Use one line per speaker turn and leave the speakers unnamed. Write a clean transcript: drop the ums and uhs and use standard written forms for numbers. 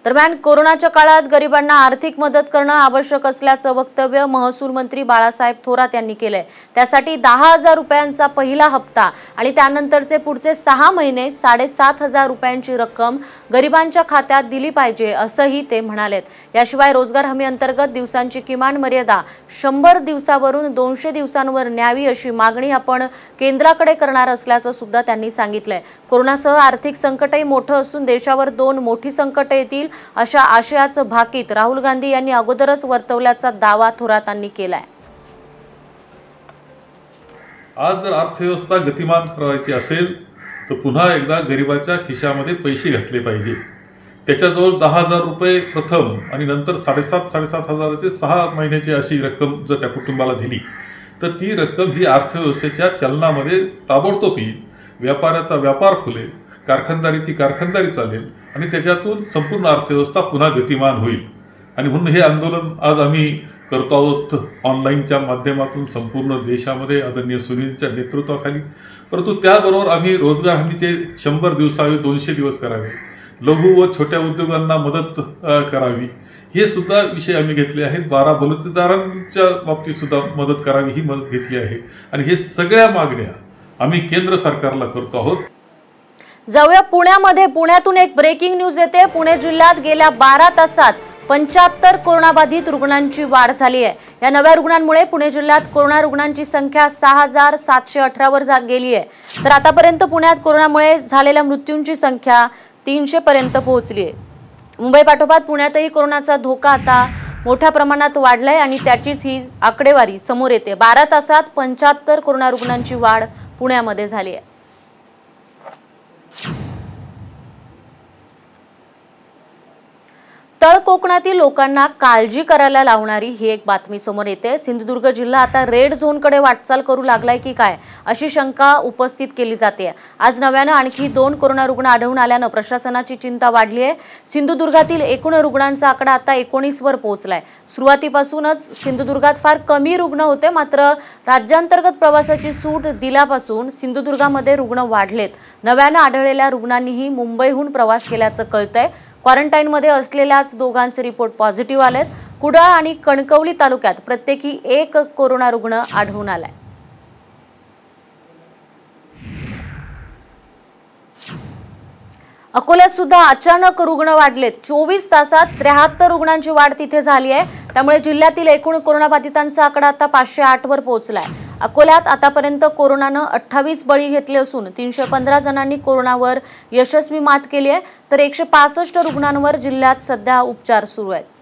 दरम्यान कोरोनाच्या काळात गरिबांना आर्थिक मदत करणं आवश्यक असल्याचं वक्तव्य महसूल मंत्री बाळासाहेब थोरात यांनी केलंय। त्यासाठी 10,000 रुपयांचा पहिला हप्ता आणि त्यानंतरचे पुढचे 6 महिने 7,500 रुपयांची रक्कम गरिबांच्या खात्यात दिली पाहिजे असंही ते म्हणालेत। याशिवाय रोजगार हमी अंतर्गत दिवसांची किमान मर्यादा 100 दिवसावरून 200 दिवसांवर न्यावी अशी मागणी आपण केंद्राकडे करणार असल्याचं सुद्धा त्यांनी सांगितलंय। कोरोनासह आर्थिक संकटही मोठं असून देशावर 2 मोठी संकटे येतील अशा आशयाचं भाकीत राहुल गांधी यांनी अगोदरच वर्तवल्याचा दावा थोरातांनी केलाय।
आज जर अर्थव्यवस्था गतिमान करायची असेल तर पुन्हा एकदा गरिबाच्या खिशामध्ये पैसे घातले पाहिजे। त्याच्याजवळ 10,000 रुपये प्रथम आणि नंतर 7,500 6 महिन्याची अशी रक्कम जर त्या कुटुंबाला दिली तर ती रक्कम ही अर्थव्यवस्थेच्या चलनामध्ये ताबडतोब येईल, व्यापाराचा व्यापार खुलेल, कारखानदारीची कारखानदारी चालेल आणि त्याच्यातून संपूर्ण अर्थव्यवस्था पुन्हा गतिमान होईल। आणि म्हणून हे आंदोलन आज आम्ही करतो आहोत ऑनलाईनच्या माध्यमातून संपूर्ण देशामध्ये आदरणीय सुनीलच्या नेतृत्वाखाली। परंतु त्याबरोबर आम्ही रोजगार हमीचे 100 दिवसावे 200 दिवस करावे, लघु व छोट्या उद्योगांना मदत करावी, हे सुद्धा विषय आम्ही घेतले आहेत। 12 बलुतेदारांच्या बाबतीत सुद्धा मदत करावी ही मदत घेतली आहे आणि हे सगळ्या मागण्या आम्ही केंद्र सरकारला करतो आहोत।
जाऊया पुण्यामध्ये। पुण्यातून एक ब्रेकिंग न्यूज येते। पुणे जिल्ह्यात गेल्या 12 तासात 75 कोरोनाबाधित रुग्णांची वाढ झाली आहे। या नव्या रुग्णांमुळे पुणे जिल्ह्यात कोरोना रुग्णांची संख्या 6,718 वर गेली आहे। तर आतापर्यंत पुण्यात कोरोनामुळे झालेल्या मृत्यूंची संख्या 300 पर्यंत पोहोचली आहे। मुंबई पाठोपाठ पुण्यातही कोरोनाचा धोका आता मोठ्या प्रमाणात वाढलाय आणि त्याचीच ही आकडेवारी समोर येते। 12 तासात 75 कोरोना रुग्णांची वाढ पुण्यामध्ये झाली आहे। तळ कोकणातील लोकांना काळजी करायला लावणारी ही एक बातमी समोर येते। सिंधुदुर्ग जिल्हा आता रेड झोनकडे वाटचाल करू लागलाय की काय अशी शंका उपस्थित केली जाते। आज नव्यानं आणखी 2 कोरोना रुग्ण आढळून आल्यानं प्रशासनाची चिंता वाढली आहे। सिंधुदुर्गातील एकूण रुग्णांचा आकडा आता 19 वर पोहोचलाय। सुरुवातीपासूनच सिंधुदुर्गात फार कमी रुग्ण होते, मात्र राज्यांतर्गत प्रवासाची सूट दिल्यापासून सिंधुदुर्गामध्ये रुग्ण वाढलेत। नव्यानं आढळलेल्या रुग्णांनीही मुंबईहून प्रवास केल्याचं कळतंय। क्वारंटाईनमध्ये असलेल्याच दोघांचे रिपोर्ट पॉझिटिव्ह आलेत। कुडाळ आणि कणकवली तालुक्यात प्रत्येकी 1 कोरोना रुग्ण आढळून आलाय। अकोल्यात सुद्धा अचानक रुग्ण वाढलेत। 24 तासात 73 रुग्णांची वाढ तिथे झाली आहे। त्यामुळे जिल्ह्यातील एकूण कोरोनाबाधितांचा आकडा आता 508 वर पोहोचलाय। अकोल्यात आतापर्यंत कोरोनानं 28 बळी घेतले असून 315 जणांनी कोरोनावर यशस्वी मात केली आहे। तर 165 रुग्णांवर जिल्ह्यात सध्या उपचार सुरू आहेत।